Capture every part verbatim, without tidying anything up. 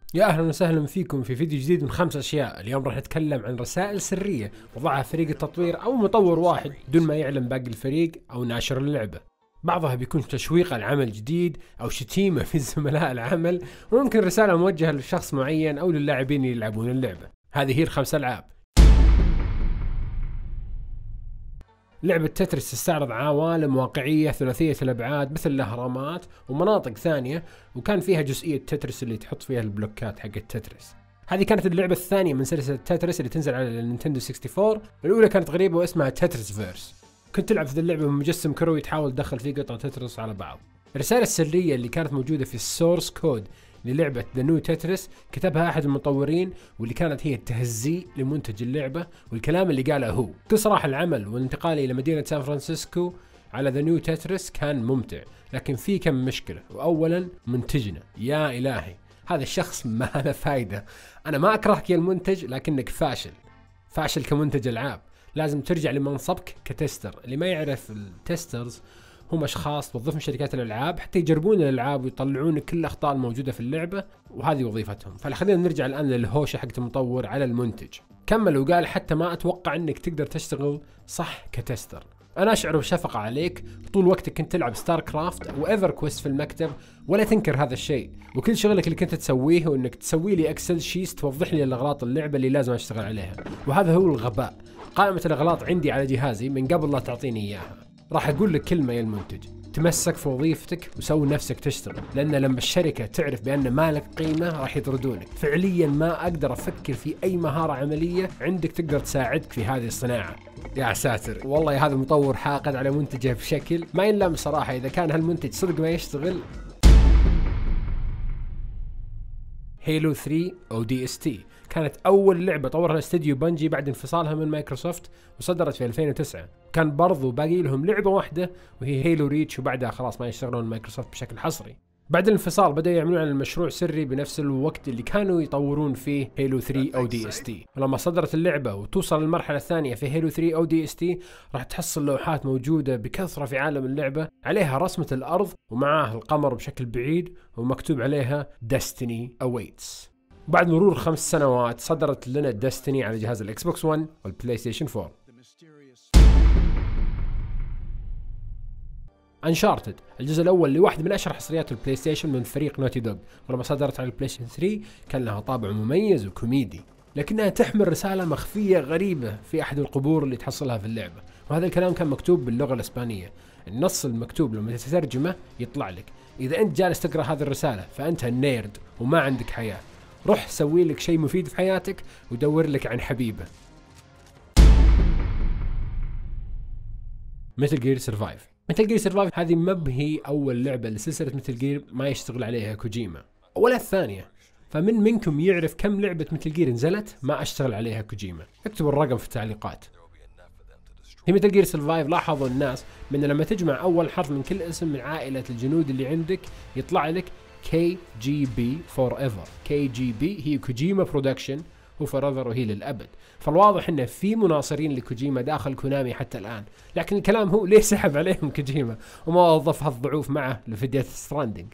يا أهلا وسهلا فيكم في فيديو جديد من خمس أشياء. اليوم راح نتكلم عن رسائل سرية وضعها فريق التطوير أو مطور واحد دون ما يعلم باقي الفريق أو ناشر اللعبة. بعضها بيكون تشويق على عمل جديد أو شتيمة في زملاء العمل، وممكن رسالة موجهة لشخص معين أو للاعبين اللي يلعبون اللعبة. هذه هي الخمس ألعاب. لعبة تترس تستعرض عوالم واقعية ثلاثية الأبعاد مثل الأهرامات ومناطق ثانية، وكان فيها جزئية تترس اللي تحط فيها البلوكات حق تترس. هذه كانت اللعبة الثانية من سلسلة تترس اللي تنزل على النينتندو أربعة وستين. الأولى كانت غريبة واسمها تترس فيرس، كنت تلعب في اللعبة بمجسم كروي تحاول تدخل فيه قطع تترس على بعض. الرسالة السرية اللي كانت موجودة في السورس كود للعبة ذا نيو تترس كتبها أحد المطورين، واللي كانت هي التهزيء لمنتج اللعبة، والكلام اللي قاله هو كل راح العمل والانتقال إلى مدينة سان فرانسيسكو على ذا نيو تترس كان ممتع، لكن في كم مشكلة. وأولا منتجنا، يا إلهي هذا الشخص ما له فايدة. أنا ما أكرهك يا المنتج، لكنك فاشل فاشل كمنتج ألعاب. لازم ترجع لمنصبك كتستر. اللي ما يعرف، التسترز هم اشخاص توظفهم شركات الالعاب حتى يجربون الالعاب ويطلعون كل الاخطاء الموجوده في اللعبه، وهذه وظيفتهم. فخلينا نرجع الان للهوشه حقت المطور على المنتج. كمل وقال حتى ما اتوقع انك تقدر تشتغل صح كتستر. انا اشعر بشفقه عليك، طول وقتك كنت تلعب ستار كرافت او ايفر كويست في المكتب ولا تنكر هذا الشيء، وكل شغلك اللي كنت تسويه هو انك تسوي لي اكسل شيس توضح لي الاغلاط اللعبه اللي لازم اشتغل عليها، وهذا هو الغباء. قائمه الاغلاط عندي على جهازي من قبل لا تعطيني اياها. راح اقول لك كلمه يا المنتج، تمسك في وظيفتك وسوي نفسك تشتغل، لان لما الشركه تعرف بان ما لك قيمه راح يطردونك. فعليا ما اقدر افكر في اي مهاره عمليه عندك تقدر تساعدك في هذه الصناعه. يا ساتر، والله هذا المطور حاقد على منتجه بشكل ما ينلام صراحه. اذا كان هالمنتج صدق ما يشتغل. هيلو ثري أو دي إس تي كانت أول لعبة طورها استديو بنجي بعد انفصالها من مايكروسوفت، وصدرت في ألفين وتسعة. كان برضو باقي لهم لعبة واحدة وهي هيلو ريتش، وبعدها خلاص ما يشتغلون مايكروسوفت بشكل حصري. بعد الانفصال بدأوا يعملون على المشروع سري بنفس الوقت اللي كانوا يطورون فيه هيلو ثري أو دي إس تي. ولما صدرت اللعبة وتوصل للمرحلة الثانية في هيلو ثري أو دي إس تي، راح تحصل لوحات موجودة بكثرة في عالم اللعبة عليها رسمة الأرض ومعاه القمر بشكل بعيد ومكتوب عليها Destiny Awaits. بعد مرور خمس سنوات صدرت لنا Destiny على جهاز الإكس بوكس ون والبلاي ستيشن فور. انشارتد الجزء الاول لواحد من اشهر حصريات البلاي ستيشن من فريق نوتي دوغ، ولما صدرت على البلاي ستيشن ثري كان لها طابع مميز وكوميدي، لكنها تحمل رساله مخفيه غريبه في احد القبور اللي تحصلها في اللعبه، وهذا الكلام كان مكتوب باللغه الاسبانيه. النص المكتوب لما تترجمه يطلع لك: اذا انت جالس تقرا هذه الرساله فانت نيرد وما عندك حياه، روح سوي لك شيء مفيد في حياتك ودور لك عن حبيبه. مثل جير سرفايف. مثل جير سرفايف هذه ما هي أول لعبة لسلسلة مثل جير ما يشتغل عليها كوجيما، ولا الثانية. فمن منكم يعرف كم لعبة مثل جير نزلت ما اشتغل عليها كوجيما؟ اكتبوا الرقم في التعليقات. في مثل جير سرفايف لاحظوا الناس من لما تجمع أول حرف من كل اسم من عائلة الجنود اللي عندك يطلع لك كي جي بي Forever. كي جي بي هي كوجيما برودكشن، وفوريفر وهي للأبد. فالواضح انه في مناصرين لكوجيما داخل كونامي حتى الآن، لكن الكلام هو ليه سحب عليهم كوجيما وما وظف هالضعوف معه في ديث ستراندينج.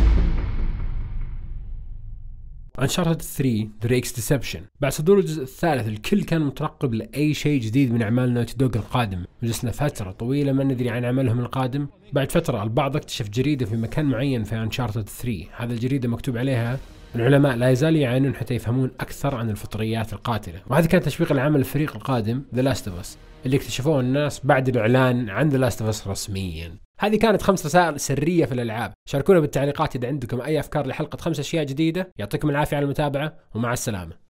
انشارتد ثري دريكس ديسبشن. بعد صدور الجزء الثالث الكل كان مترقب لأي شيء جديد من أعمال نوتي دوغ القادم، وجلسنا فترة طويلة ما ندري عن عملهم القادم. بعد فترة البعض اكتشف جريدة في مكان معين في انشارتد ثري، هذا الجريدة مكتوب عليها: العلماء لا يزال يعانون حتى يفهمون أكثر عن الفطريات القاتلة. وهذا كان تشويق العمل الفريق القادم The Last of Us اللي اكتشفوه الناس بعد الإعلان عن The Last of Us رسميا. هذه كانت خمس رسائل سرية في الألعاب. شاركونا بالتعليقات إذا عندكم أي أفكار لحلقة خمس أشياء جديدة. يعطيكم العافية على المتابعة ومع السلامة.